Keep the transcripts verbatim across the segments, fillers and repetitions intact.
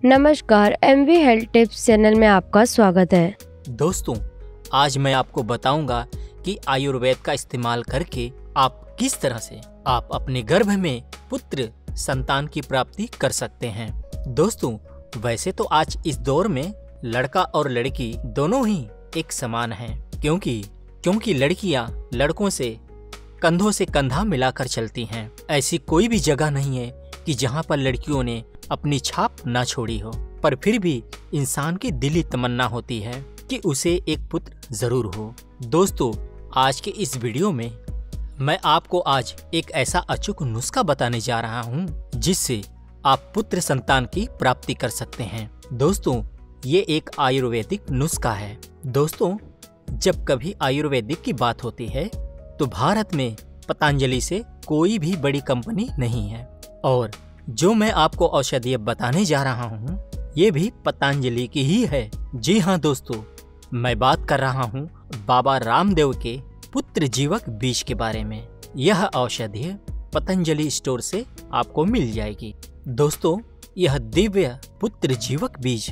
नमस्कार, M V health tips channel में आपका स्वागत है। दोस्तों, आज मैं आपको बताऊंगा कि आयुर्वेद का इस्तेमाल करके आप किस तरह से आप अपने गर्भ में पुत्र संतान की प्राप्ति कर सकते हैं। दोस्तों, वैसे तो आज इस दौर में लड़का और लड़की दोनों ही एक समान हैं, क्योंकि क्योंकि लड़कियां लड़कों से कंधों से कंधा मिलाकर चलती हैं। ऐसी कोई भी जगह नहीं है कि जहां पर लड़कियों ने अपनी छाप ना छोड़ी हो, पर फिर भी इंसान की दिली तमन्ना होती है कि उसे एक पुत्र जरूर हो। दोस्तों, आज के इस वीडियो में मैं आपको आज एक ऐसा अचूक नुस्खा बताने जा रहा हूं जिससे आप पुत्र संतान की प्राप्ति कर सकते हैं। दोस्तों, ये एक आयुर्वेदिक नुस्खा है। दोस्तों, जब कभी आयुर्वेदिक की बात होती है तो भारत में पतंजलि से कोई भी बड़ी कंपनी नहीं है, और जो मैं आपको औषधि बताने जा रहा हूँ ये भी पतंजलि की ही है। जी हाँ दोस्तों, मैं बात कर रहा हूँ बाबा रामदेव के पुत्र जीवक बीज के बारे में। यह औषधि पतंजलि स्टोर से आपको मिल जाएगी। दोस्तों, यह दिव्य पुत्र जीवक बीज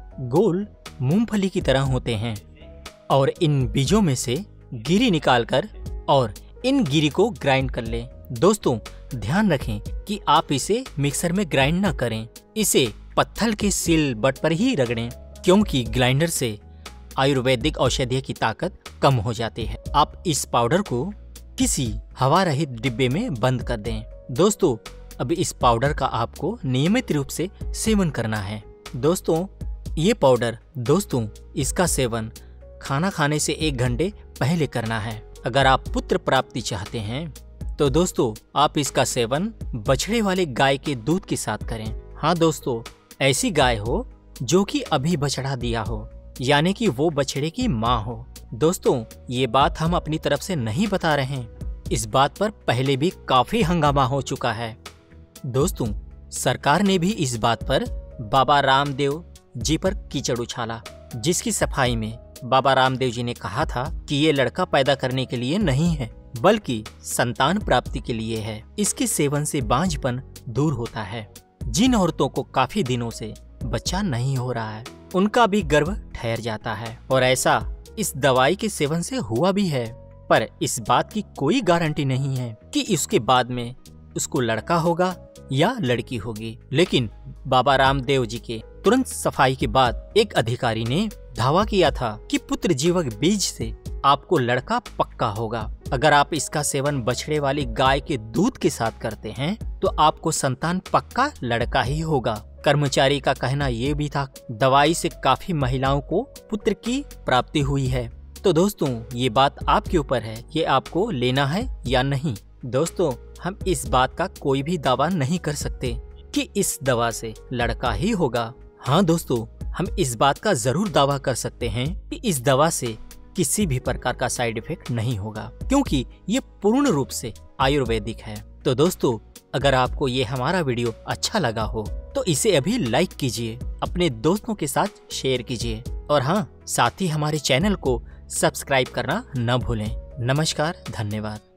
गोल मूंगफली की तरह होते हैं, और इन बीजों में से गिरी निकालकर और इन गिरी को ग्राइंड कर लें। दोस्तों, ध्यान रखें कि आप इसे मिक्सर में ग्राइंड ना करें, इसे पत्थर के सिल बट पर ही रगड़ें, क्योंकि ग्राइंडर से आयुर्वेदिक औषधि की ताकत कम हो जाती है। आप इस पाउडर को किसी हवा रहित डिब्बे में बंद कर दें। दोस्तों, अब इस पाउडर का आपको नियमित रूप से सेवन करना है। दोस्तों, ये पाउडर दोस्तों इसका सेवन खाना खाने से एक घंटे पहले करना है। अगर आप पुत्र प्राप्ति चाहते हैं तो दोस्तों आप इसका सेवन बछड़े वाले गाय के दूध के साथ करें। हाँ दोस्तों, ऐसी गाय हो जो कि अभी बछड़ा दिया हो, यानी कि वो बछड़े की माँ हो। दोस्तों, ये बात हम अपनी तरफ से नहीं बता रहे हैं, इस बात पर पहले भी काफी हंगामा हो चुका है। दोस्तों, सरकार ने भी इस बात पर बाबा रामदेव जी पर कीचड़ उछाला, जिसकी सफाई में बाबा रामदेव जी ने कहा था कि ये लड़का पैदा करने के लिए नहीं है, बल्कि संतान प्राप्ति के लिए है। इसके सेवन से बांझपन दूर होता है। जिन औरतों को काफी दिनों से बच्चा नहीं हो रहा है उनका भी गर्भ ठहर जाता है, और ऐसा इस दवाई के सेवन से हुआ भी है। पर इस बात की कोई गारंटी नहीं है कि इसके बाद में उसको लड़का होगा या लड़की होगी। लेकिन बाबा रामदेव जी के तुरंत सफाई के बाद एक अधिकारी ने दावा किया था कि पुत्र जीवक बीज से आपको लड़का पक्का होगा। अगर आप इसका सेवन बछड़े वाली गाय के दूध के साथ करते हैं तो आपको संतान पक्का लड़का ही होगा। कर्मचारी का कहना ये भी था, दवाई से काफी महिलाओं को पुत्र की प्राप्ति हुई है। तो दोस्तों, ये बात आपके ऊपर है, ये आपको लेना है या नहीं। दोस्तों, हम इस बात का कोई भी दावा नहीं कर सकते कि इस दवा से लड़का ही होगा। हाँ दोस्तों, हम इस बात का जरूर दावा कर सकते हैं कि इस दवा से किसी भी प्रकार का साइड इफेक्ट नहीं होगा, क्योंकि ये पूर्ण रूप से आयुर्वेदिक है। तो दोस्तों, अगर आपको ये हमारा वीडियो अच्छा लगा हो तो इसे अभी लाइक कीजिए, अपने दोस्तों के साथ शेयर कीजिए, और हाँ, साथ ही हमारे चैनल को सब्सक्राइब करना न भूलें। नमस्कार, धन्यवाद।